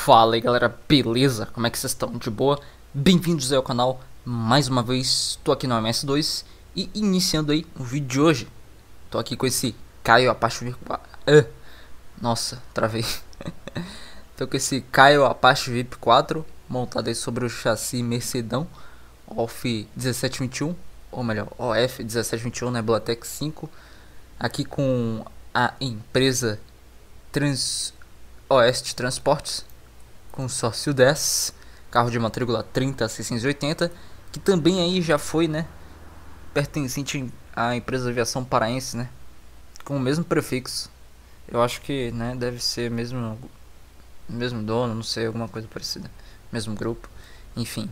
Fala aí galera, beleza? Como é que vocês estão? De boa? Bem-vindos aí ao canal, mais uma vez, tô aqui no MS2 e iniciando aí o vídeo de hoje. Tô aqui com esse Caio Apache VIP... Nossa, travei. Tô com esse Caio Apache VIP 4 montado aí sobre o chassi Mercedão OF 1721, ou melhor, OF 1721 Nebula-Tec 5. Aqui com a empresa Oeste Transportes, consórcio 10, carro de matrícula 30680, que também aí já foi, né, pertencente à empresa de aviação paraense, né, com o mesmo prefixo. Eu acho que, né, deve ser mesmo dono, não sei, alguma coisa parecida, mesmo grupo, enfim.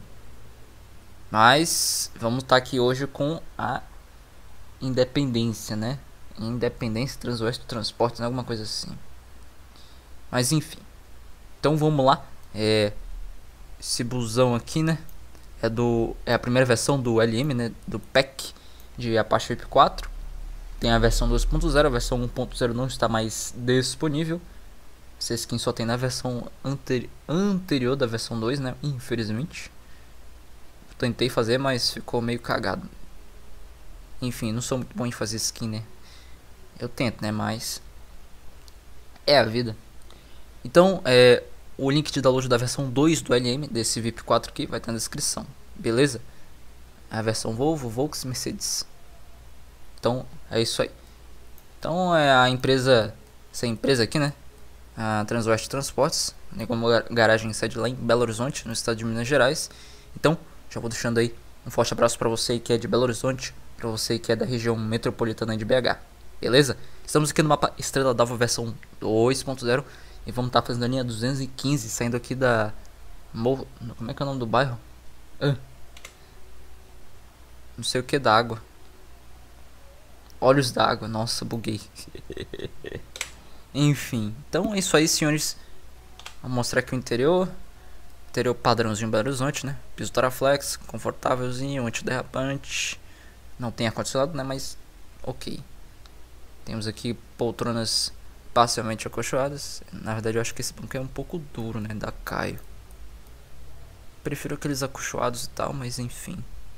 Mas vamos estar aqui hoje com a Independência, né, Independência Transoeste Transportes, né, alguma coisa assim. Mas enfim, então vamos lá. Esse busão aqui, né, é a primeira versão do LM, né, do PEC de Apache VIP 4. Tem a versão 2.0, a versão 1.0 não está mais disponível. Essa skin só tem na versão anterior da versão 2, né, infelizmente. Tentei fazer, mas ficou meio cagado. Enfim, não sou muito bom em fazer skin, né. Eu tento, né, mas é a vida. Então, o link de download da versão 2 do LM, desse VIP 4 aqui, vai estar na descrição, beleza? A versão Volvo, Volks, Mercedes. Então, é isso aí. Então, é a empresa, essa empresa aqui, né? A Transoeste Transportes, tem como garagem sede lá em Belo Horizonte, no estado de Minas Gerais. Então, já vou deixando aí um forte abraço para você que é de Belo Horizonte, para você que é da região metropolitana de BH, beleza? Estamos aqui no mapa Estrela d'Alva versão 2.0. E vamos estar fazendo a linha 215, saindo aqui da... Como é que é o nome do bairro? Não sei o que da água. Olhos d'água, nossa, buguei. Enfim, então é isso aí, senhores. Vou mostrar aqui o interior. Interior padrãozinho Belo Horizonte, né? Piso Taraflex, confortávelzinho, antiderrapante. Não tem ar-condicionado, né? Mas ok. Temos aqui poltronas parcialmente acolchoadas. Na verdade eu acho que esse banco é um pouco duro, né, da Caio. Prefiro aqueles acolchoados e tal, mas enfim.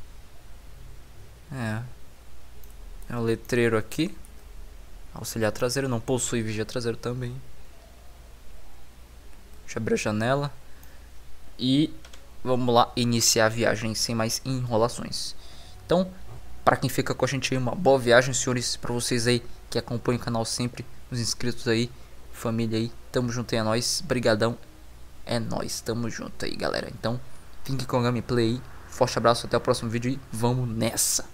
É o letreiro aqui. Auxiliar traseiro, não possui vigia traseiro também. Deixa eu abrir a janela. E vamos lá iniciar a viagem sem mais enrolações. Então, para quem fica com a gente aí, uma boa viagem, senhores. Para vocês aí que acompanham o canal sempre, os inscritos aí, família aí, tamo junto aí, é nóis, brigadão, é nóis, tamo junto aí, galera. Então, fique com a gameplay aí, forte abraço, até o próximo vídeo e vamos nessa.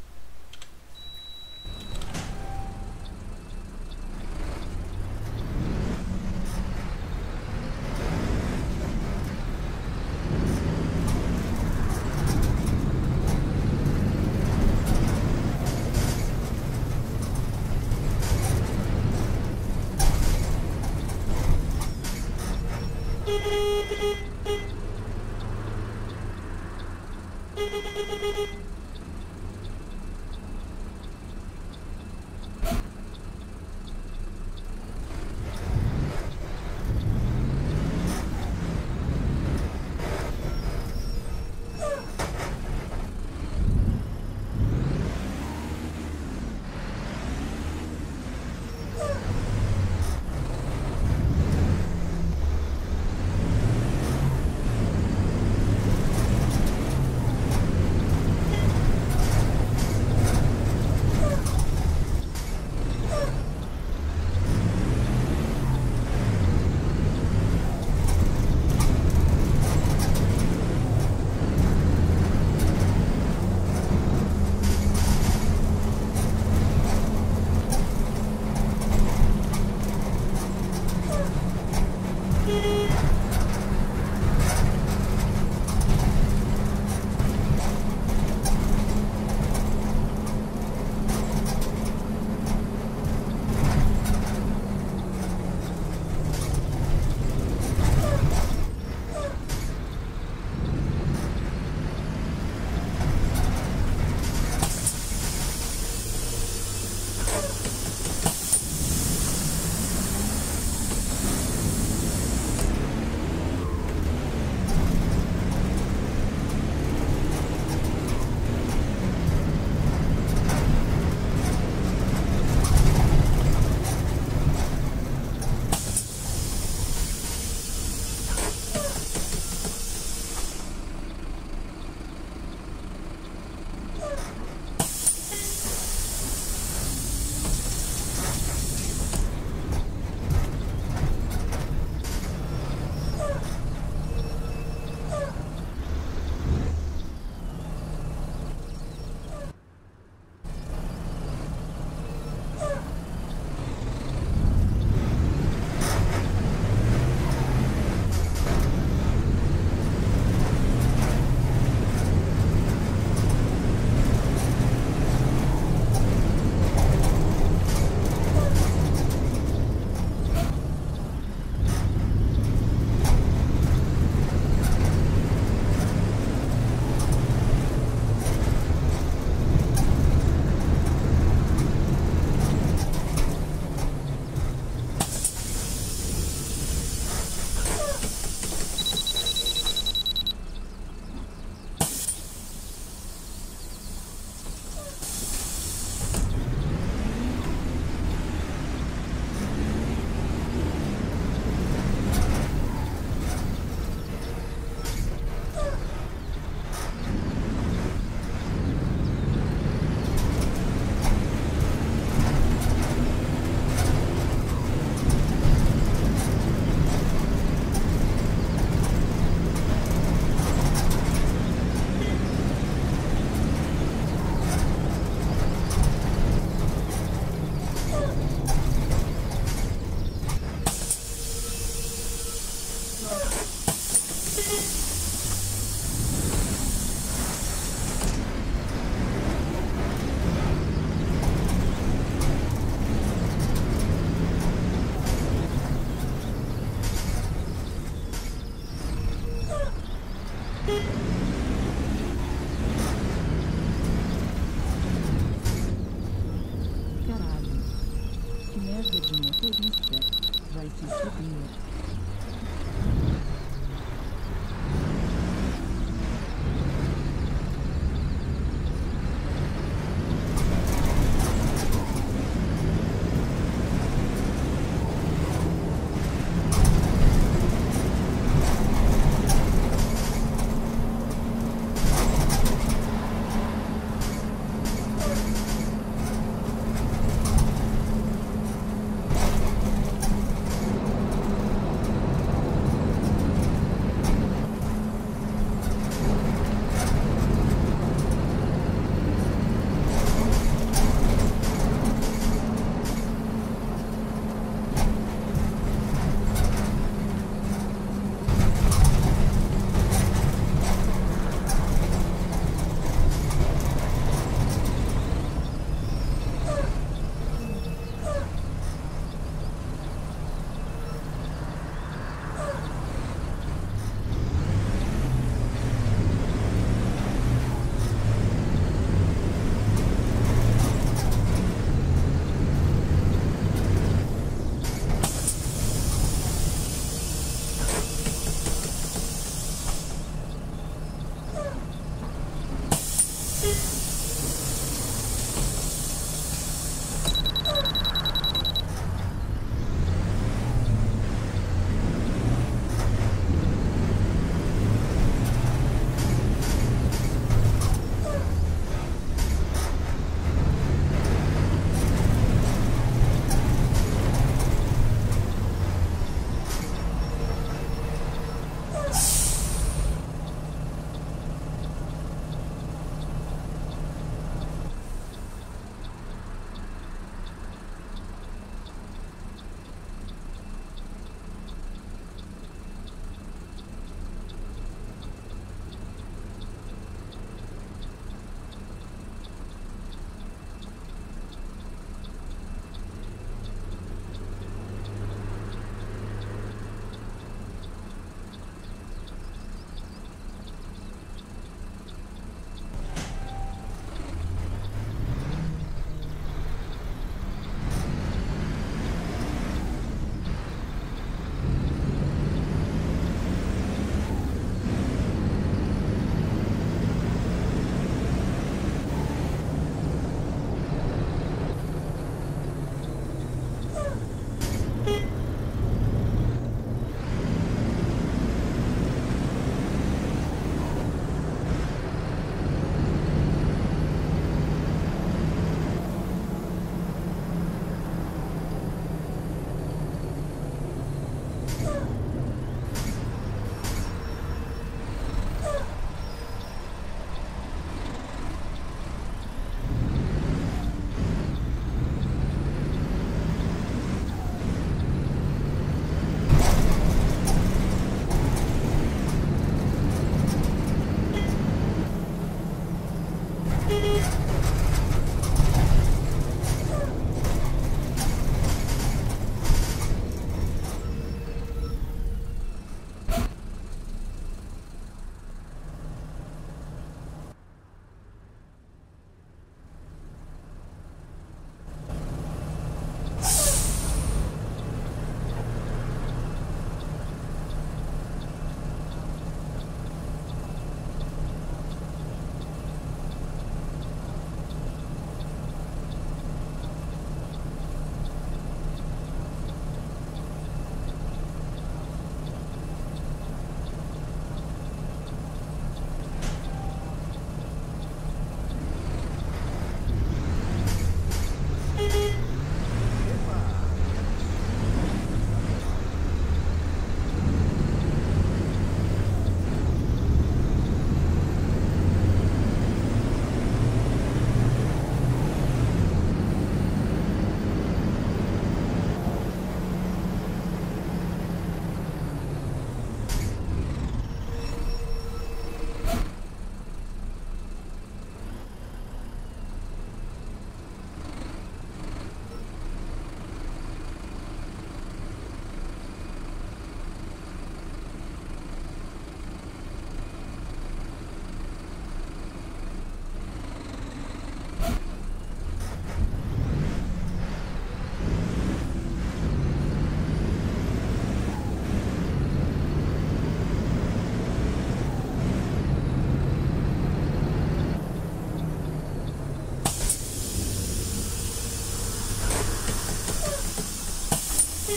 Caralho. Que merda de motorista. Vai se foder.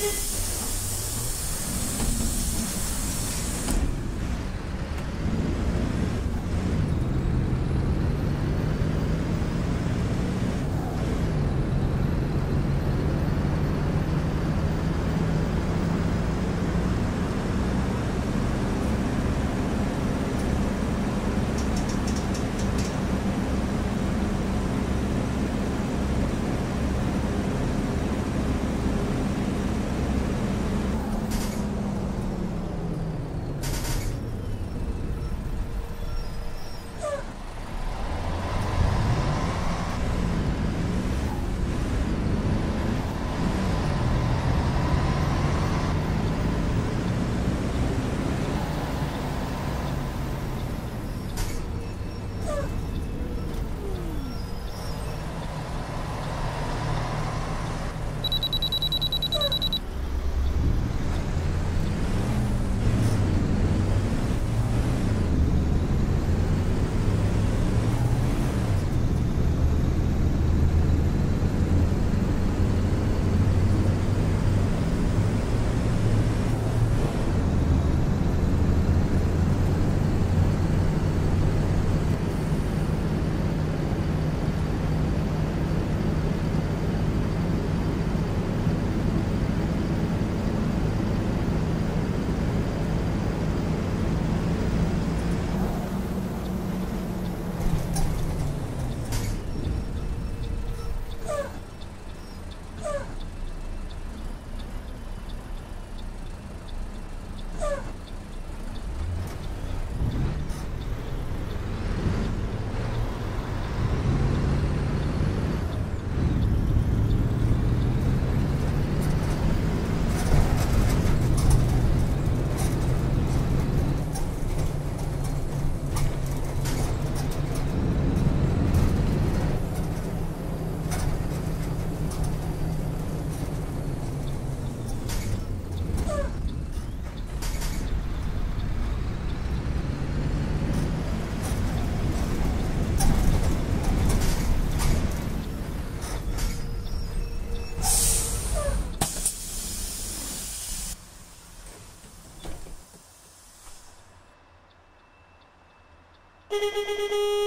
Thank you.